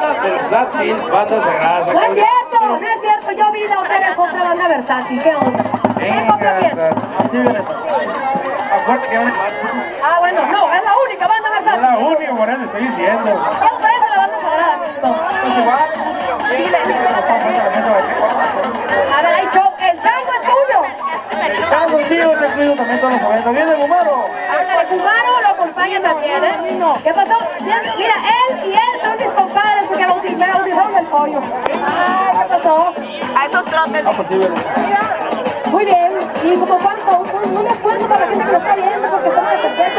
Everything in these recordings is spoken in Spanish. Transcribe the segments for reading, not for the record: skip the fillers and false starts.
banda versátil, banda sagrada. No es cierto, no es cierto. Yo vi la otra vez otra banda versátil. ¿Qué onda? ¿Qué copió bien? Así viene. Acuérdate que Ah, bueno, no, es la única banda versátil. es la única, por eso estoy diciendo. ¿Qué os parece la banda sagrada? Pues igual. A ver, hay show. El chango es tuyo. El chango es mío, te cuido también todos los momentos. ¿Viene Gumaro? Ándale, Gumaro lo acompaña también, ¿eh? ¿Qué pasó? Mira, él y él son mis compadres porque me bautizaron el pollo. Ah, ¿qué pasó? A esos trotes. Ah, pues sí, viene. Muy bien. ¿Y como cuánto? Un descuento para la gente que lo está viendo porque estamos de festejo.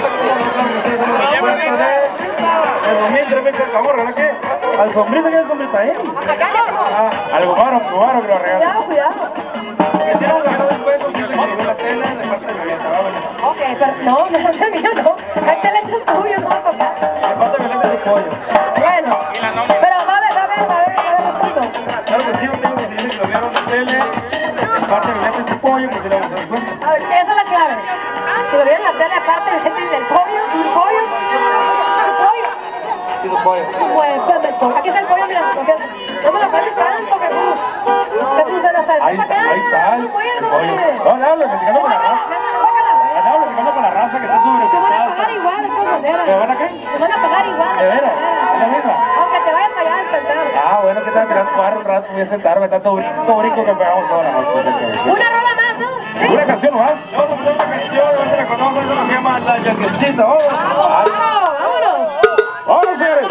El 2003 me acabó, ¿verdad que? Al sombrito, ¿qué es el sombrito ahí? Acá ya. Al Gumaro que lo regala. Cuidado. Que tiene un ganado después porque le llegó la tela de parte de mi vieta, ¿va? Ok, pero no es el mío, no. Este leche es tuyo, no va a tocar. De parte de mi vieta es pollo. Bueno, pero va a haber descuento. Claro que sí, tengo que decirle que lo vieron en la tele. De parte de mi vieta es pollo, pues si le vamos a dar cuenta. A ver, esa es la clave. Si lo vieron en la tele, aparte de gente del pollo, un pollo. Y los pollos. Pues, aquí está el pollo, mira, porque no me lo parece tanto, Jesús. Jesús de la salsa. Ahí está el pollo. No, hable, platicando con la raza. Hable, platicando con la raza que está sobre. Te van a pagar igual, de todas maneras. ¿Te van a qué? Te van a pagar igual. ¿De veras? ¿Es la misma? Aunque te vayan a pagar el centavo. Ah, bueno, que estaba tirando barro un rato, voy a sentarme, tanto brinco que pegamos toda la noche. Una rola más, ¿no? ¿Sí? ¿Una canción más? Yo una canción, no se la conozco, eso se llama La Yaquecita. ¡Vámonos! ¡Vámonos, señores!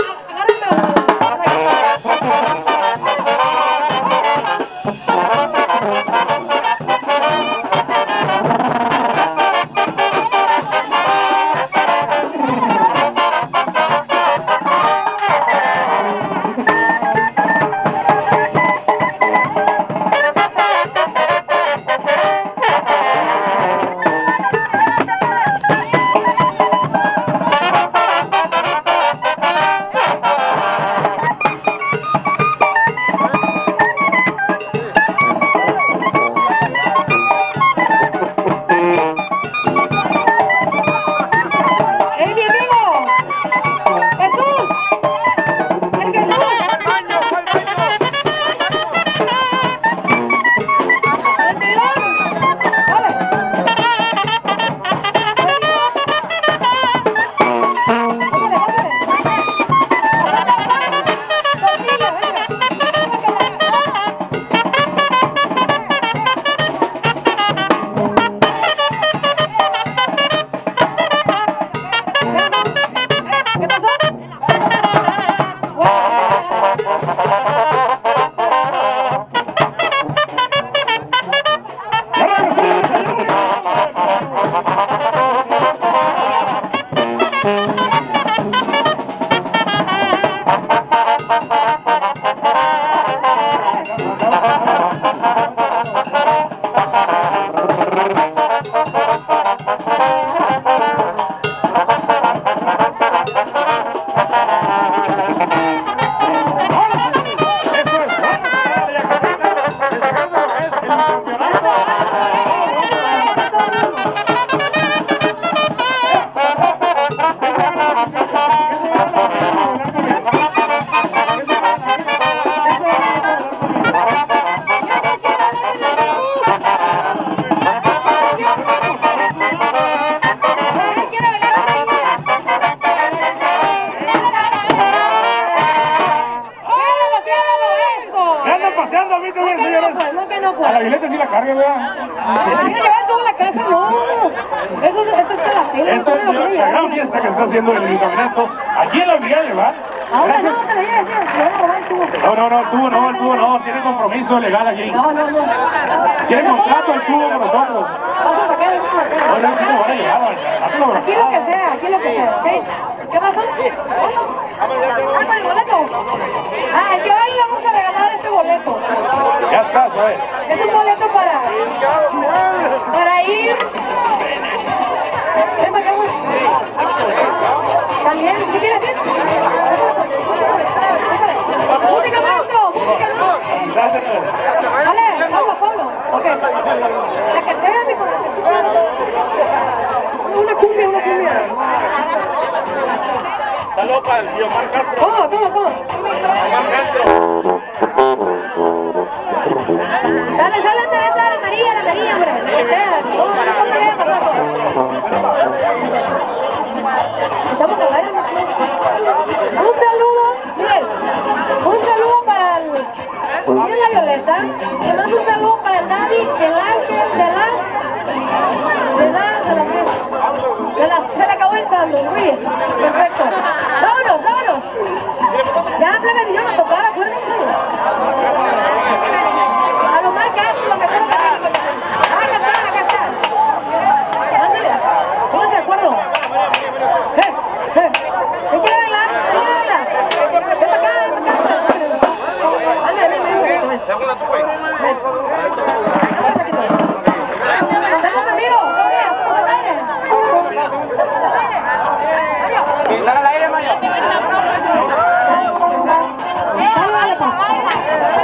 A la Violeta sí la carga, ¿verdad? llevar toda la casa, no. Esto es la tela. Esto es la gran fiesta que se está haciendo en el caminito. Aquí en la Brigada, ¿verdad? Ahora no, te la llevas, el tubo. No, tiene compromiso legal aquí. No. Tiene contrato el tubo con nosotros. Pasa para acá, No, no, sí nos van a llevar. aquí lo que sea, ¿ok? ¿Qué pasó? Con el boleto. Que hoy le vamos a regalar este boleto. Ya está, ¿sabes? Es un boleto para ir. Ven para acá, también, ¿qué quieres decir? Música, maestro, música. Dale, Pablo. Ok. La que sea, mi corazón. Una cumbia. Saludos para el Guiomar Castro. ¿Cómo? Dale, sale de esa, la María, hombre. La que sea. No qué pasó. Estamos al aire. Un saludo, Miguel. Un saludo para el... Mira la Violeta. Le mando un saludo para el Daddy, el Ángel, se le acabó el saldo. Muy bien. Perfecto. Vámonos. Ya me vinieron a tocar, acuérdense. A lo más Castro, lo mejor que hay. Acá está. Ándale. Pónganse de acuerdo. ¿Qué quiere bailar? Ven para acá. Ándale, ven. Segunda tú, güey. Estamos en vivo. Estamos al aire. ¿Están al aire, Mayo? Dale,